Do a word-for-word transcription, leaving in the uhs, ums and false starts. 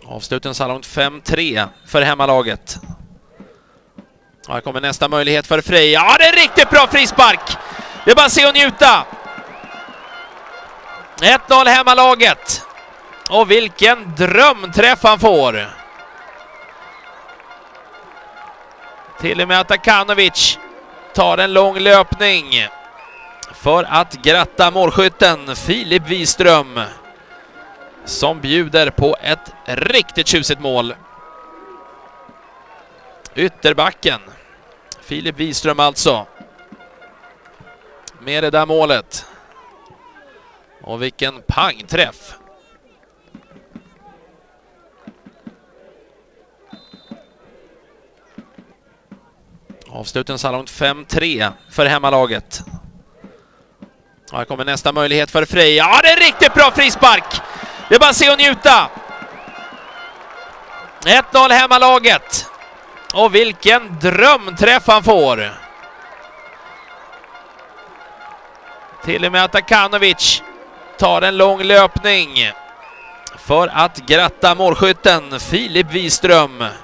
Avsluten så långt fem tre för hemmalaget. Här kommer nästa möjlighet för Frej. Ja, det är riktigt bra frispark! Det är bara att se och njuta. ett noll hemmalaget. Och vilken drömträff han får. Till och med Atakanovic tar en lång löpning för att gratta målskytten Filip Wiström, som bjuder på ett riktigt tjusigt mål. Ytterbacken Filip Wiström alltså med det där målet. Och vilken pangträff. Avsluten så långt fem tre för hemmalaget. Här kommer nästa möjlighet för Frej. Ja, det är riktigt bra frispark! Det är bara att se och njuta. ett noll hemmalaget. Och vilken drömträff han får. Till och med Atakanovic tar en lång löpning för att gratta målskytten Filip Wiström,